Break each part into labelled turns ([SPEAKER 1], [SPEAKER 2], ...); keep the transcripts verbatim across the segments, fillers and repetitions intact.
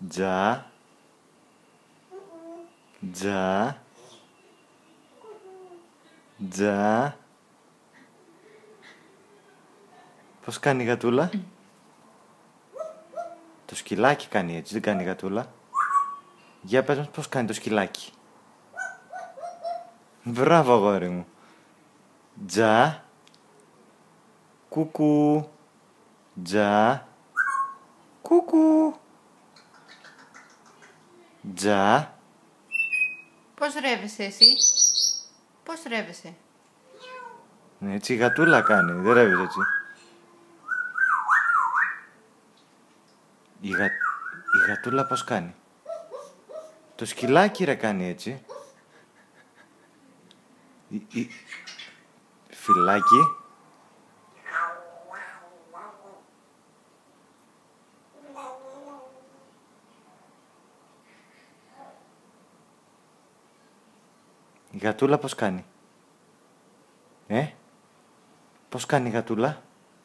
[SPEAKER 1] Τζα. Τζα. Τζα. Πώς κάνει η γατούλα? Το σκυλάκι κάνει έτσι, δεν κάνει η γατούλα. Για πες μας πώς κάνει το σκυλάκι. Μπράβο αγόρι μου. Τζα. Κουκού. Τζα. Κουκού. Τζα.
[SPEAKER 2] Πώς ρεύεσαι εσύ? Πώς ρεύεσαι?
[SPEAKER 1] Έτσι η γατούλα κάνει, δεν ρεύεις έτσι. Η, γα... η γατούλα πώς κάνει? Το σκυλάκι ρε κάνει έτσι. Η... Η... Φυλάκι. Η γατούλα πώς κάνει? Ε? Πώς κάνει η γατούλα?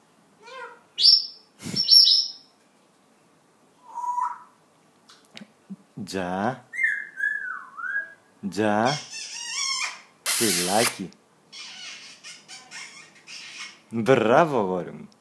[SPEAKER 1] Τζα. Τζα. Φυλάκι. Μπράβο αγόρι μου.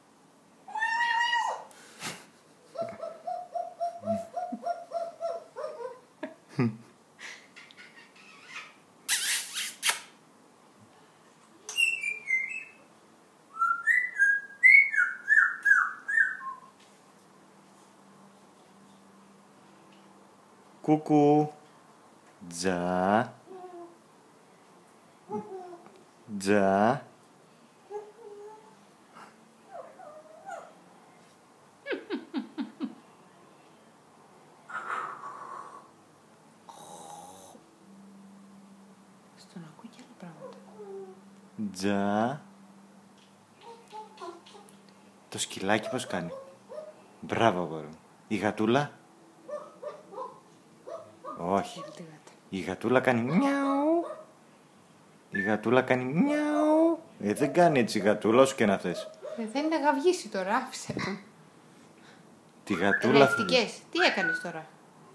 [SPEAKER 1] Κουκού. Τζα. Τζα.
[SPEAKER 2] Στον ακούει και άλλα πράγματα.
[SPEAKER 1] Τζα. Το σκυλάκι πώς κάνει? Μπράβο αγόρι μου. Η γατούλα? Όχι. Η γατούλα κάνει μιαου. Η γατούλα κάνει μιαου. Ε, δεν κάνει έτσι η γατούλα όσο και να θες.
[SPEAKER 2] Ε, δεν είναι γαυγίσει τώρα, άφησε το.
[SPEAKER 1] Τη γατούλα...
[SPEAKER 2] Ρευτικές. Τι έκανες τώρα?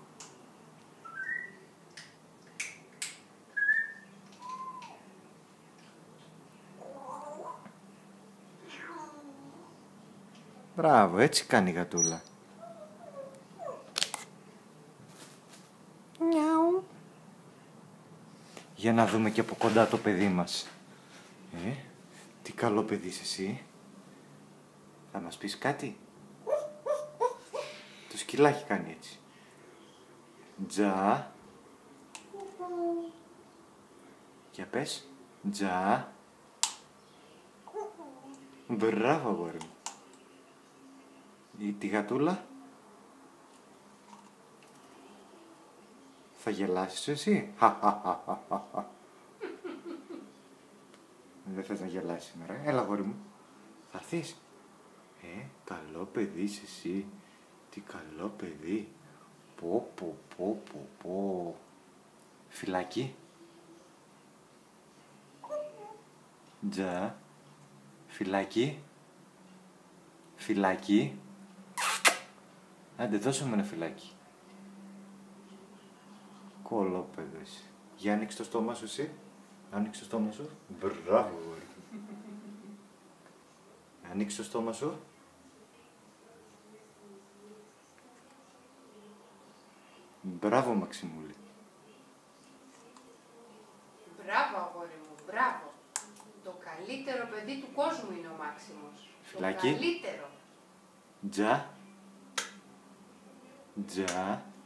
[SPEAKER 1] Μπράβο, έτσι κάνει η γατούλα. Μιαου. Για να δούμε και από κοντά το παιδί μας. Ε, τι καλό παιδί είσαι εσύ. Θα μας πεις κάτι? Το σκυλάκι κάνει έτσι. Τζα. Για πες. Τζα. Μπράβο αγόρι μου. Η, τη γατούλα. Θα γελάσεις εσύ? Δεν θες να γελάσεις σήμερα? Έλα αγόρι μου. Θα έρθεις? Ε, καλό παιδί είσαι εσύ. Τι καλό παιδί. Πω πω πω πω πω. Φυλάκι. Τζα. Φυλάκι. Φυλάκι. Άντε δώσε μου ένα φυλάκι. Κολόπεδες. Για άνοιξε το στόμα σου εσύ. Άνοιξε το στόμα σου. Μπράβο. Άνοιξε το στόμα σου. Μπράβο Μαξιμούλη.
[SPEAKER 2] Μπράβο αγόρι μου, μπράβο. Το καλύτερο παιδί του κόσμου είναι ο Μάξιμος.
[SPEAKER 1] Φυλάκι.
[SPEAKER 2] Το καλύτερο.
[SPEAKER 1] Τζα. Τζα.